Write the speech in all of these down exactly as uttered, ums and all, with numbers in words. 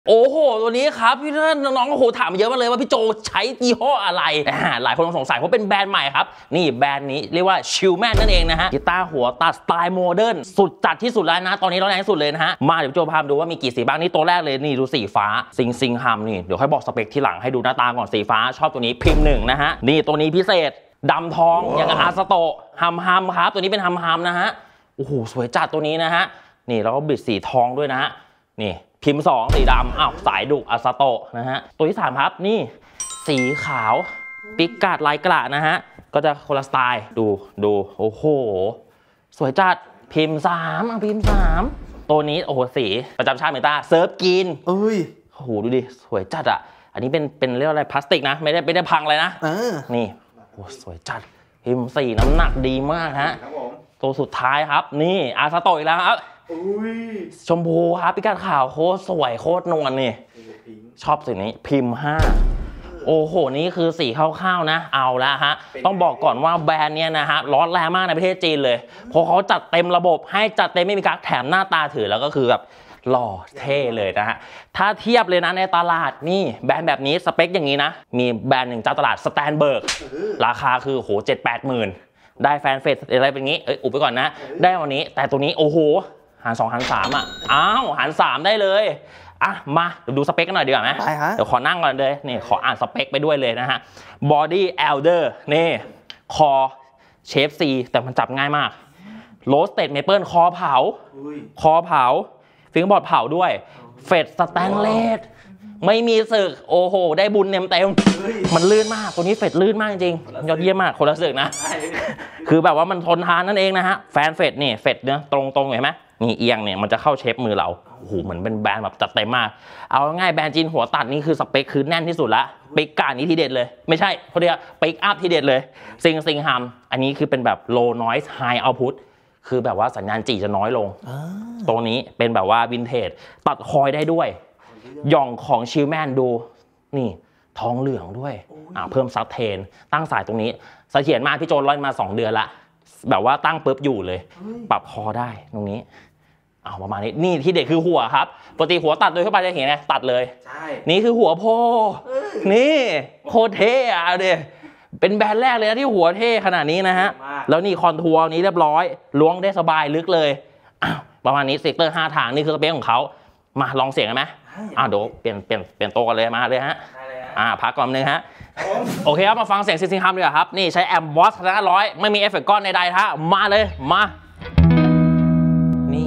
โอ้โหตัวนี้ครับพี่ท่านน้องโอ้โหถามเยอะมากเลยว่าพี่โจใช้ยี่ห้ออะไรหลายคนสงสัยเพราะเป็นแบรนด์ใหม่ครับนี่แบรนด์นี้เรียกว่าชิลแมนนั่นเองนะฮะกีตาร์หัวตัดสไตล์โมเดิร์นสุดจัดที่สุดแล้วนะตอนนี้ร้อนแรงที่สุดเลยนะฮะมาเดี๋ยวโจพาดูว่ามีกี่สีบ้างนี่ตัวแรกเลยนี่ดูสีฟ้าซิงซิงฮัมนี่เดี๋ยวค่อยบอกสเปคที่หลังให้ดูหน้าตาก่อนสีฟ้าชอบตัวนี้พิมพ์หนึ่งนะฮะนี่ตัวนี้พิเศษดำทองอย่างกับอาร์สโตฮัมฮัมครับตัวนี้เป็นฮัมฮัมนะฮะโอ้โหสวยจัดตัวนี้นะฮะนี่แล้วก็บิดสีทองด้วยนะฮะนี่พิมพ์สองสีดำอ้าวสายดุอาซาโตะนะฮะตัวที่สามครับนี่สีขาวปิกาดลายกระนะฮะก็จะคนละสไตล์ดูดูโอ้โหสวยจัดพิมพ์สามอ่ะพิมพ์สามตัวนี้โอ้โหสีประจำชาติเมตาเซิร์ฟกินเอ้ยโอ้โหดูดิสวยจัดอ่ะอันนี้เป็นเป็นเรียกอะไรพลาสติกนะไม่ได้ไม่ได้พังเลยนะนี่โอ้สวยจัดพิมพ์สี่น้ำหนักดีมากฮะตัวสุดท้ายครับนี่อาซาโตะอีกแล้วครับชมพูครับพิกาดขาวโคตรสวยโคตรนวลนี่ชอบสีนี้พิมพ์ห้าโอ้โหนี่คือสีคร่าวๆนะเอาละฮะต้องบอกก่อนว่าแบรนด์เนี้ยนะฮะร้อนแรงมากในประเทศจีนเลยเพราะเขาจัดเต็มระบบให้จัดเต็มไม่มีกั๊กแถมหน้าตาถือแล้วก็คือแบบหล่อเท่เลยนะฮะถ้าเทียบเลยนะในตลาดนี่แบรนด์แบบนี้สเปคอย่างนี้นะมีแบรนด์หนึ่งเจ้าตลาดสแตนเบิร์กราคาคือโหเจ็ดแปดหมื่นได้แฟนเฟสอะไรเป็นงี้เอ้ยอุบไปก่อนนะได้วันนี้แต่ตัวนี้โอ้โหหารสองหารสามอ่ะอ้าวหารสามได้เลยอ่ะมาดูสเปคกันหน่อยดีกว่าไหมเดี๋ยวขอนั่งก่อนเลยนี่ขออ่านสเปคไปด้วยเลยนะฮะ body elder นี่คอเชฟซีแต่มันจับง่ายมาก roasted maple คอเผาคอเผาฟิงบอร์ดเผาด้วยเฟดสแตนเลสไม่มีสึกโอ้โหได้บุญเต็มเต็มมันลื่นมากตัวนี้เฟดลื่นมากจริงยอดเยี่ยมมากคนละสึกนะคือแบบว่ามันทนทานนั่นเองนะฮะแฟนเฟดนี่เฟดเนื้อตรงๆเห็นไหมนี่เอียงเนี่ยมันจะเข้าเชฟมือเราโอ้โหเหมือนเป็นแบรนด์แบบจัดเต็มมากเอาง่ายแบรนด์จีนหัวตัดนี่คือสเปคคือแน่นที่สุดละปิกกานี้ทีเด็ดเลยไม่ใช่เขาเรียกปิกอัพทีเด็ดเลยซิงซิงฮัมอันนี้คือเป็นแบบ low noise high output คือแบบว่าสัญญาณจีจะน้อยลงตัวนี้เป็นแบบว่าวินเทจตัดคอยได้ด้วยย่องของชิลแมนดูนี่ทองเหลืองด้วยอ่าเพิ่มซับเทนตั้งสายตรงนี้เสถียรมากพี่โจร้อยมาสองเดือนละแบบว่าตั้งปุ๊บอยู่เลยปรับคอได้ตรงนี้เอาประมาณนี้นี่ที่เด็ดคือหัวครับปกติหัวตัดโดยทั่วไปจะเห็นไงตัดเลยนี่คือหัวโพนี่โคตรเท่อะเด็เป็นแบรนด์แรกเลยนะที่หัวเท่ขนาดนี้นะฮะแล้วนี่คอนทัวร์นี้เรียบร้อยล้วงได้สบายลึกเลยอ้าวประมาณนี้เซกเตอร์ห้าทางนี่คือสเปคของเขามาลองเสียงกันไหมอ้าวเดี๋ยวเปลี่ยนเปลี่ยนเปลี่ยนโต๊ะกันเลยมาเลยฮะอ่าพักก่อนนึงฮะโอเคครับมาฟังเสียงซิงซิงฮัมดีกว่าครับนี่ใช้แอมบอสห้าร้อยไม่มีเอฟเฟกต์ก้อนใดๆฮะมาเลยมานี่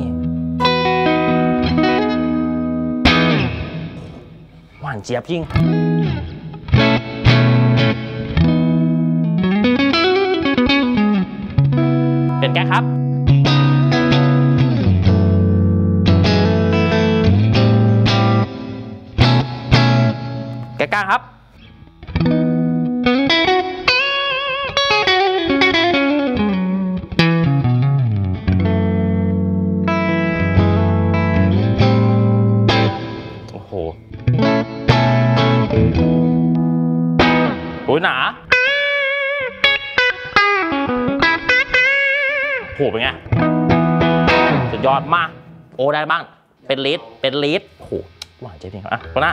หวานเจี๊ยบจริงเป็นแก๊กครับแก๊กกลางครับโอ้โหโอ้ยหนาโหเป็นไงสุดยอดมากโอ้ได้บ้างเป็นลิตรเป็นลิตรโหหวานเจ๊จริงอ่ะคนหน้า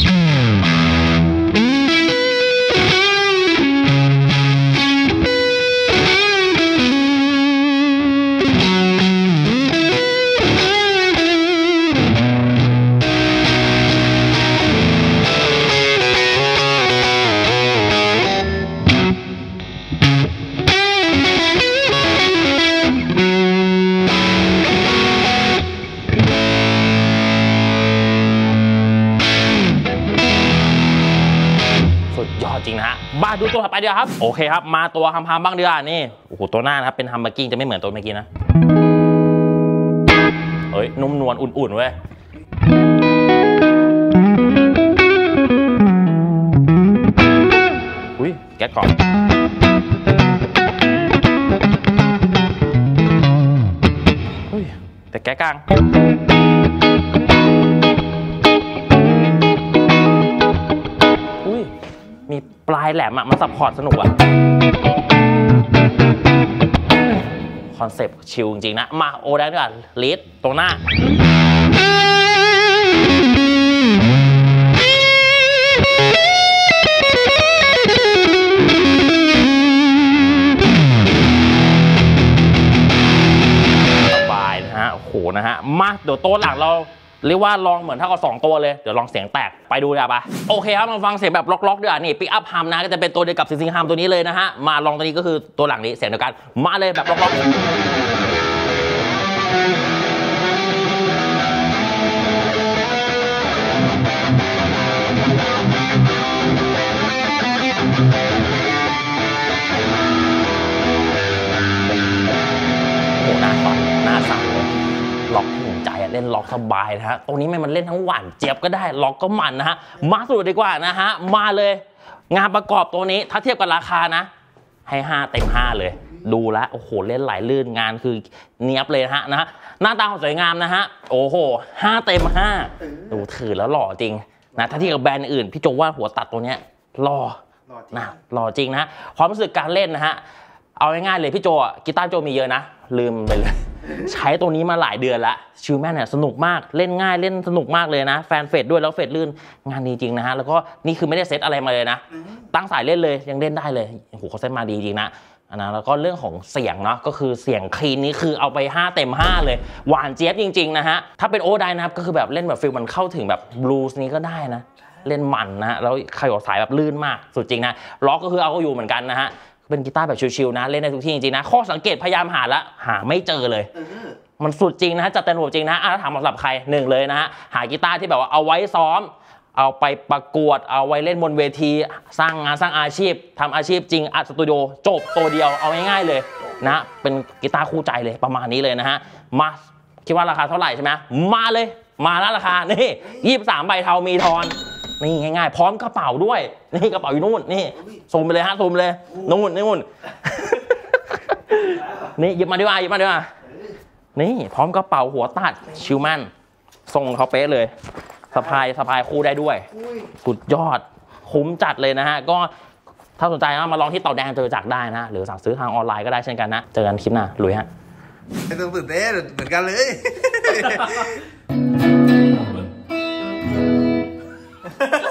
จริงนะฮะมาดูตัวถัดไปเดียวครับโอเคครับมาตัวฮัมฮัมบ้างดีกว่านี่โอ้โหตัวหน้านะครับเป็นฮัมเบอร์กิ้งจะไม่เหมือนตัวเมื่อกี้นะเฮ้ยนุ่มนวลอุ่นๆเว้ยอุ้ยแก๊กก่อนอุ้ยแต่แก๊กกลางมีปลายแหลมอ่ะมันซัพพอร์ตสนุกอ่ะคอนเซปต์ชิลจริงๆนะมาโอได้ด้วยลีดตรงหน้าเดี๋ยวตัวหลังเราเรียกว่าลองเหมือนเท่ากับสองตัวเลยเดี๋ยวลองเสียงแตกไปดูดีป่ะโอเคครับมาฟังเสียงแบบล็อกๆด้วยอ่ะนี่ปิกอัพฮัมนะก็จะเป็นตัวเดียวกับซิงซิงฮัมตัวนี้เลยนะฮะมาลองตัวนี้ก็คือตัวหลังนี้เสียงเดียวกันมาเลยแบบล็อกๆโอ้หน้าสั่นหน้าสั่นเลยล็อกถึงใจเล่นล็อกสบายนะฮะตรงนี้มันเล่นทั้งหวานเจี๊ยบก็ได้ล็อกก็มันนะฮะมาสรุปดีกว่านะฮะมาเลยงานประกอบตัวนี้ถ้าเทียบกับราคานะให้ห้าเต็มห้าเลยดูแลโอ้โหเล่นไหลลื่นงานคือเนียบเลยนะฮะนะหน้าตาของสวยงามนะฮะโอ้โหห้าเต็มห้าดูถือแล้วหล่อจริงนะถ้าเทียบกับแบรนด์อื่นพี่โจว่าหัวตัดตัวเนี้ยหล่อนะหล่อจริงนะความรู้สึกการเล่นนะฮะเอาง่ายๆเลยพี่โจกีตาร์โจมีเยอะนะลืมไปเลยใช้ตัวนี้มาหลายเดือนละชิลแมนเนี่ยสนุกมากเล่นง่ายเล่นสนุกมากเลยนะแฟนเฟดด้วยแล้วเฟดลื่นงานดีจริงนะฮะแล้วก็นี่คือไม่ได้เซตอะไรมาเลยนะตั้งสายเล่นเลยยังเล่นได้เลยโอ้โหเขาเซตมาดีจริงนะนะแล้วก็เรื่องของเสียงเนาะก็คือเสียงคลีนนี้คือเอาไปห้าเต็มห้าเลยหวานเจี๊ยบจริงๆนะฮะถ้าเป็นโอไดนะครับก็คือแบบเล่นแบบฟิลมันเข้าถึงแบบบลูส์นี้ก็ได้นะเล่นมันนะฮะแล้วใครออกสายแบบลื่นมากสุดจริงนะล็อกก็คือเอาก็อยู่เหมือนกันนะฮะเป็นกีตาร์แบบชิลๆนะเล่นได้ทุกที่จริงๆนะข้อสังเกตพยายามหาละหาไม่เจอเลยมันสุดจริงนะฮะจัดเต็มระบบจริงนะถ้าถามสำหรับใครหนึ่งเลยนะฮะหากีตาร์ที่แบบว่าเอาไว้ซ้อมเอาไปประกวดเอาไว้เล่นบนเวทีสร้างงานสร้างอาชีพทำอาชีพจริงอัดสตูดิโอจบตัวเดียวเอาง่ายๆเลยนะเป็นกีตาร์คู่ใจเลยประมาณนี้เลยนะฮะมาคิดว่าราคาเท่าไหร่ใช่ไหมมาเลยมาแล้วราคานี่ยี่สิบสามใบเทามีทอนนี่ง่ายๆพร้อมกระเป๋าด้วยนี่กระเป๋าอยู่นู่นนี่ซูมไปเลยฮะซูมเลยนู่นนู่นนี่หยิบมาดีกว่าหยิบมาดีกว่านี่พร้อมกระเป๋าหัวตัดชิลแมนทรงเขาเป๊ะเลยสะพายสะพายคู่ได้ด้วยสุดยอดคุ้มจัดเลยนะฮะก็ถ้าสนใจนะมาลองที่เต่าแดงเจอจักได้นะหรือสั่งซื้อทางออนไลน์ก็ได้เช่นกันนะเจอกันคลิปหน้าลุยฮะไม่ต้องตื่นเต้นเหมือนกันเลย